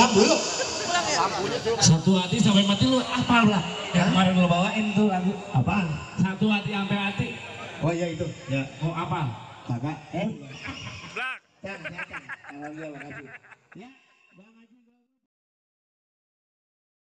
pulang dulu. Satu hati sampai mati lu apa lah? Yang kemarin lo bawain tuh lagu Apaan? satu hati sampai hati. Oh iya itu. Ya. Mau apa? Kakak. Blak. Alhamdulillah, makasih. Ya.